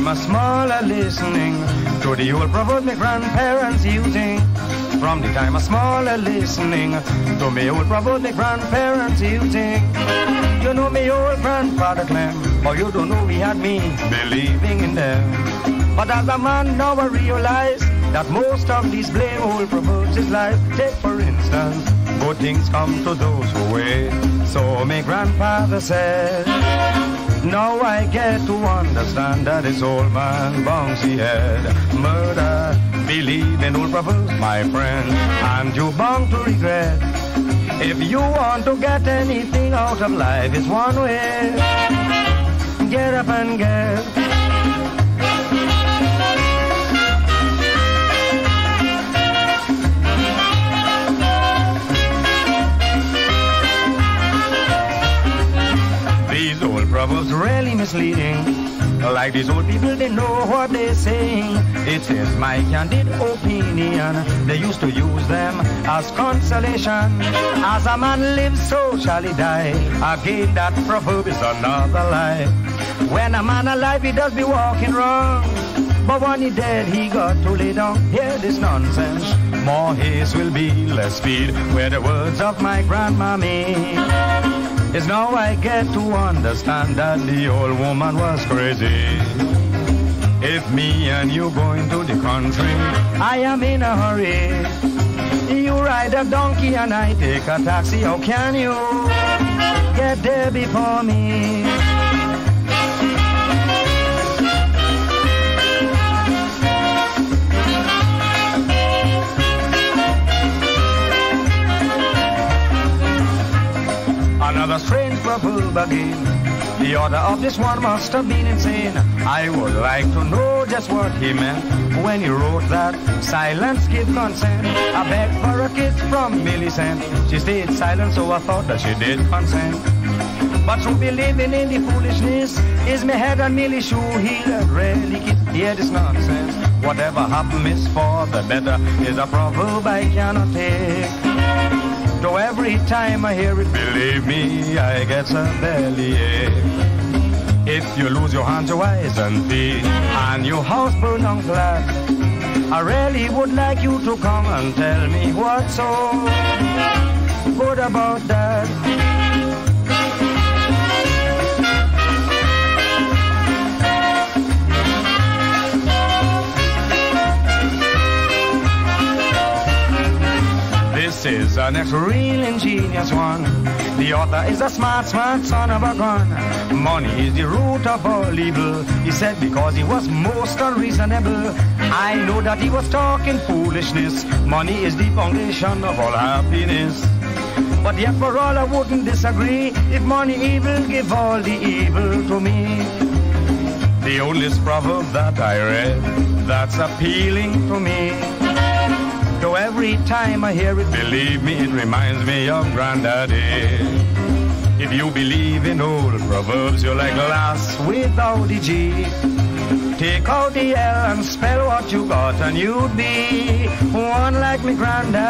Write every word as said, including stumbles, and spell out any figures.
time I small a listening to the old proverbs my grandparents using. From the time I small a listening to me old proverbs my grandparents using. You know me old grandfather claim, but you don't know he had me believing in them. But as a man now I realize that most of these blame old proverbs is lies. Take for instance, good things come to those who wait. So my grandfather said, now I get to understand that this old man bouncy head murder. Believe in old proverbs, my friend, and you bound to regret. If you want to get anything out of life, it's one way. Get up and get. These old proverbs really misleading. Like these old people, they know what they're saying. It is my candid opinion. They used to use them as consolation. As a man lives, so shall he die. Again, that proverb is another lie. When a man alive, he does be walking wrong. But when he dead, he got to lay down. Hear this nonsense. More haste will be less speed. Where the words of my grandma mean. Is now I get to understand that the old woman was crazy. If me and you going to the country, I am in a hurry. You ride a donkey and I take a taxi. How can you get there before me? Another strange proverb again. The author of this one must have been insane. I would like to know just what he meant when he wrote that silence give consent. I begged for a kiss from Millicent. She stayed silent, so I thought that she did consent. But through believing in the foolishness is me head and Millie shoe heel really kiss. Hear this nonsense. Whatever happens is for the better is a proverb I cannot take. So every time I hear it, believe me, I get a bellyache. If you lose your hands, your eyes and feet, and your house burn down flat, I really would like you to come and tell me what's so good about that. This is the next real ingenious one. The author is a smart, smart son of a gun. Money is the root of all evil, he said, because he was most unreasonable. I know that he was talking foolishness. Money is the foundation of all happiness. But yet for all I wouldn't disagree. If money evil, give all the evil to me. The oldest proverb that I read, that's appealing to me. So every time I hear it, believe me, it reminds me of Granddaddy. If you believe in old proverbs, you're like glass without the G. Take out the L and spell what you got, and you'd be one like me Granddaddy.